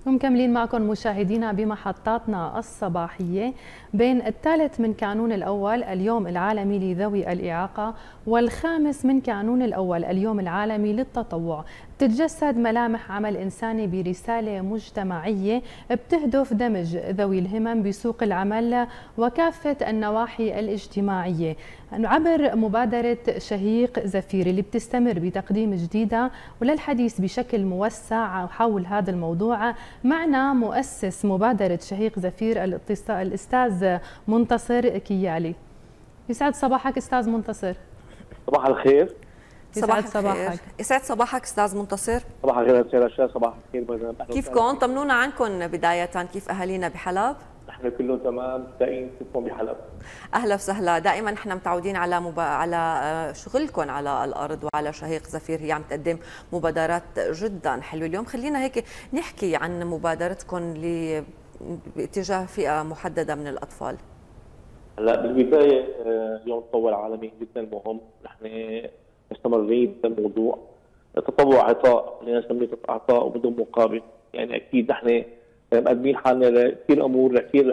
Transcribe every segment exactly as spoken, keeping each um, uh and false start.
ومكملين معكم مشاهدينا بمحطاتنا الصباحية. بين الثالث من كانون الأول اليوم العالمي لذوي الإعاقة والخامس من كانون الأول اليوم العالمي للتطوع، تتجسد ملامح عمل إنساني برسالة مجتمعية بتهدف دمج ذوي الهمم بسوق العمل وكافة النواحي الاجتماعية عبر مبادرة شهيق زفير اللي بتستمر بتقديم جديدة. وللحديث بشكل موسع حول هذا الموضوع معنا مؤسس مبادرة شهيق زفير الأستاذ منتصر كيالي. يسعد صباحك أستاذ منتصر. صباح الخير. يسعد صباحك. يسعد صباحك استاذ منتصر. صباح الخير استاذ رشاد. صباح الخير. كيفكم؟ طمنونا عنكم بداية، كيف اهالينا بحلب؟ نحن كله تمام، مبدئيا كيفكم بحلب؟ اهلا وسهلا. دائما نحن متعودين على مبا... على شغلكم على الارض وعلى شهيق زفير، هي عم تقدم مبادرات جدا حلوه. اليوم خلينا هيك نحكي عن مبادرتكم ل باتجاه فئه محدده من الاطفال. هلا بالبدايه يوم التطوع العالمي جدا مهم، نحن مستمرين بالموضوع. التطوع عطاء، خلينا نسميه عطاء وبدون مقابل، يعني اكيد نحن مقدمين حالنا لكثير امور، لكثير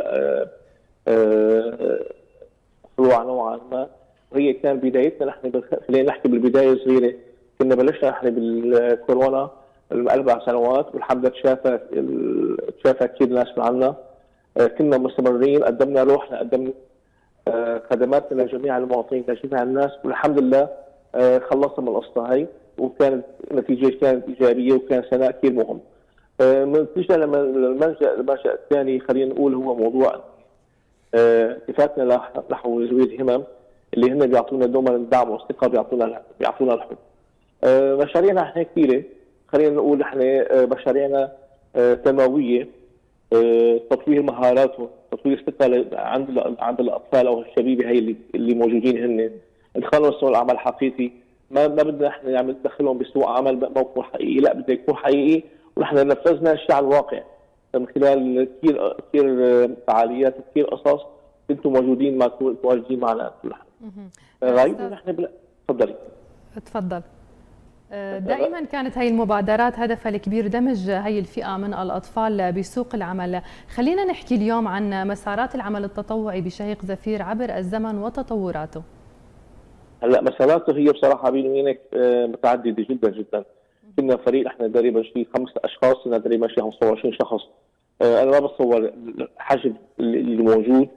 فروع نوعا ما، وهي كان بدايتنا نحن خلينا نحكي بالبدايه صغيره، كنا بلشنا نحن بالكورونا من اربع سنوات والحمد لله تشافى تشافى كثير ناس من عنا. كنا مستمرين، قدمنا روحنا، قدمنا خدماتنا لجميع المواطنين لجميع الناس، والحمد لله خلصنا من القصه هي، وكانت النتيجه كانت ايجابيه وكان سنه كثير مهم. نتيجه لما الملجا الملجا الثاني خلينا نقول هو موضوع اتفاقنا نحو ذوي الهمم اللي هن بيعطونا دوما الدعم والثقه، بيعطونا بيعطونا الحب. مشاريعنا احنا كثيره، خلينا نقول احنا مشاريعنا تنمويه، تطوير مهاراتهم، تطوير الثقه عند عند الاطفال او الشبيبه هي اللي اللي موجودين هن، ادخالهم سوق العمل حقيقي. ما ما بدنا احنا نعمل ندخلهم بسوق عمل ما يكون حقيقي، لا بده يكون حقيقي، ونحن نفذنا الشيء على الواقع من خلال كثير كثير فعاليات وكثير قصص كنتم موجودين مع متواجدين معنا نحن. غايب نحن بلا تفضلي. تفضل. دائما كانت هي المبادرات هدفها الكبير دمج هي الفئة من الأطفال بسوق العمل. خلينا نحكي اليوم عن مسارات العمل التطوعي بشهيق زفير عبر الزمن وتطوراته. هلا مساراته هي بصراحة بيني وبينك متعددة جدا جدا. كنا فريق احنا تقريبا شيء خمس اشخاص، كنا تقريبا شيء خمسة وعشرين شخص. انا ما بتصور الحجم اللي موجود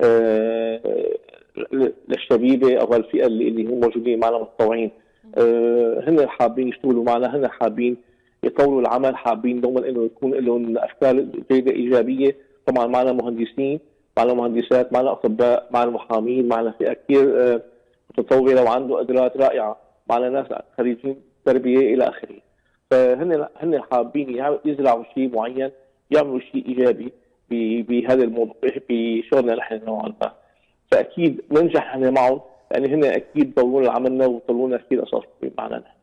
للشبيبه او الفئه اللي اللي هم موجودين معنا متطوعين. هن حابين يشتغلوا معنا، هن حابين يطوروا العمل، حابين دوما انه يكون لهم افكار جيده ايجابيه. طبعا معنا مهندسين، معنا مهندسات، معنا اطباء، معنا محامين، معنا فئه كثير متطوره وعنده قدرات رائعه، معنا ناس خريجين تربيه الى اخره. فهن هن حابين يزرعوا شيء معين، يعملوا شيء ايجابي بهذا الموضوع بشغلنا نحن نوعا ما. فاكيد ننجح احنا معهم، لان هن اكيد طورونا عملنا وطورونا كثير قصص معنا نحن.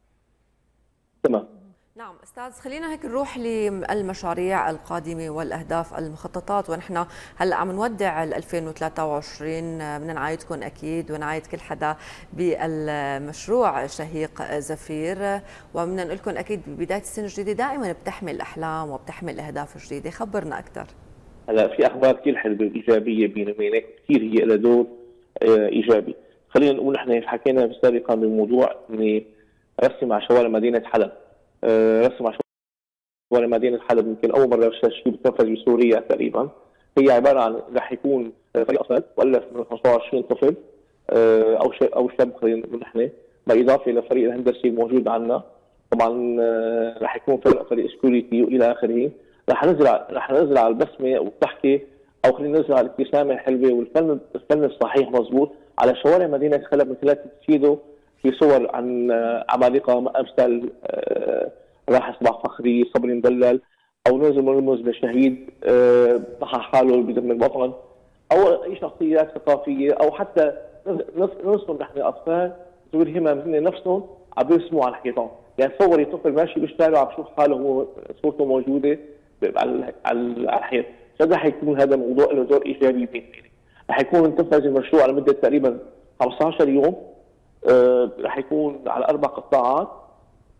تمام. نعم استاذ، خلينا هيك نروح للمشاريع القادمه والاهداف المخططات، ونحن هلا عم نودع ألفين وثلاثة وعشرين، بدنا نعايدكم اكيد ونعايد كل حدا بالمشروع شهيق زفير، وبدنا نقول لكم اكيد ببدايه السنه الجديده دائما بتحمل احلام وبتحمل اهداف جديده، خبرنا اكثر. هلا في اخبار كثير حلوه ايجابيه بيني وبينك، كثير هي لها دور ايجابي. خلينا نقول نحن حكينا سابقا بموضوع اني رسم على شوارع مدينه حلب. رسم على شوارع مدينه حلب يمكن اول مره شيء بتنفذ بسوريا تقريبا. هي عباره عن رح يكون فريق اطفال مؤلف من خمسة وعشرين طفل او شاب او شاب خلينا نقول نحن، بالاضافه الى الفريق الهندسي الموجود عندنا. طبعا رح يكون فريق فريق سكيورتي والى اخره. رح نزرع رح نزرع البسمه والضحكه، او خلينا نزرع الابتسامه الحلوه والفن الفن الصحيح مضبوط على شوارع مدينه حلب، من خلال تفيده في صور عن عمالقه امثال راح صباح فخري، صبري مدلل، او ننزل نرمز لشهيد ضحى حاله بدم الوطن، او اي شخصيات ثقافيه، او حتى نرسم نحن اطفال ذوي الهمم هن نفسهم عم بيرسموا على الحيطان. يعني تصوري طفل ماشي بالشارع عم بشوف حاله هو صورته موجوده على الحيط. رح يكون هذا الموضوع له دور ايجابي بين رح يكون انتفذ المشروع لمده تقريبا خمسة عشر يوم. آه رح يكون على اربع قطاعات.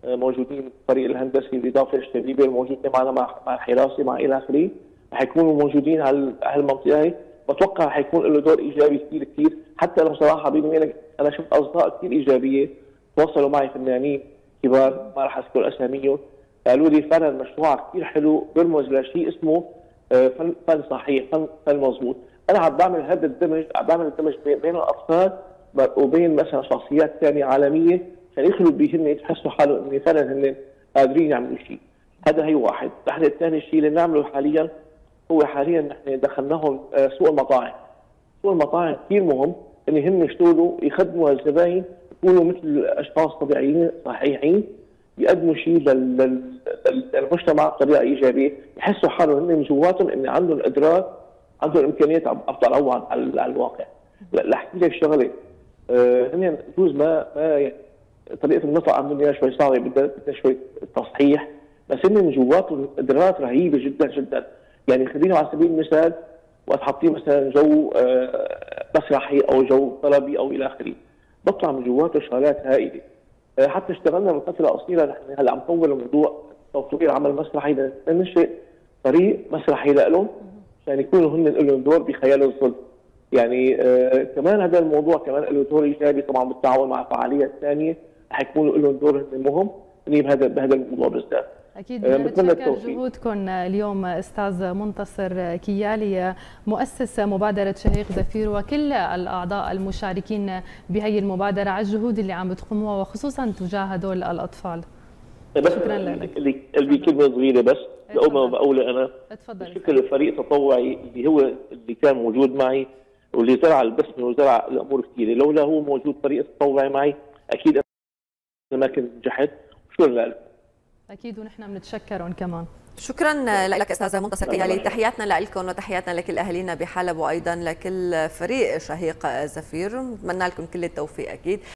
موجودين الفريق الهندسي بالاضافه للشبيبه الموجودين معنا مع مع الحراسه مع الى اخره، رح يكونوا موجودين على هالمنطقه هي. بتوقع رح يكون له دور ايجابي كثير كثير. حتى انا بصراحه بيني وبينك انا شفت اصدقاء كثير ايجابيه تواصلوا معي، فنانين كبار ما رح اذكر اساميهم، قالوا لي فعلا مشروع كثير حلو بيرمز لشيء اسمه فن فن صحيح، فن فن مضبوط. انا عم بعمل هذا الدمج، عم بعمل الدمج بين الاطفال وبين مثلا شخصيات ثانيه عالميه عشان يخلوا بهن يتحسوا حالهم ان فعلا هن قادرين يعملوا شيء. هذا هي واحد. نحن الثاني شيء اللي نعمله حاليا هو حاليا نحن دخلناهم سوق المطاعم. سوق المطاعم كثير مهم ان هن يشتغلوا يخدموا الزباين يكونوا مثل اشخاص طبيعيين صحيحين يقدموا شيء للمجتمع بطريقه ايجابيه، يحسوا حالهم هن من جواتهم ان عندهم الادراك، عندهم الامكانيات عم افضل على الواقع. لاحكي لك شغله، هن بجوز ما ما يعني طريقه النطق عندهم اياها شوي صعبه، بدها شوي تصحيح، بس هن من جواتهم قدرات رهيبه جدا جدا. يعني خلينا على سبيل المثال وقت حاطين مثلا جو مسرحي او جو طلبي او الى اخره، بطلع من جواته شغلات هائله. حتى اشتغلنا من فتره قصيره، نحن هلا عم نطور موضوع تطوير عمل مسرحي لننشئ فريق مسرحي لهم عشان يكونوا هن لهم دور بخيال الظل. يعني آه كمان هذا الموضوع كمان له دور ايجابي طبعا بالتعاون مع فعاليات ثانيه رح يكونوا لهم دور مهم بهذا بهذا الموضوع بالذات. اكيد بدنا نتشكر جهودكم اليوم استاذ منتصر كيالي مؤسس مبادره شهيق زفير وكل الاعضاء المشاركين بهي المبادره على الجهود اللي عم بتقوموها وخصوصا تجاه هدول الاطفال. بس شكرا لك. اللي كلمه صغيره بس اول ما بقولها انا اتفضل. شكر الفريق التطوعي اللي هو اللي كان موجود معي واللي زرع البسمه وزرع الامور كثيره، لولا هو موجود فريق التطوعي معي اكيد انا ما كنت نجحت. شكرا لك. اكيد ونحن بنتشكرهم كمان. شكرا لك استاذ منتصر كيالي، تحياتنا لكم وتحياتنا لكل اهالينا بحلب وايضا لكل فريق شهيق زفير، نتمنى لكم كل التوفيق اكيد.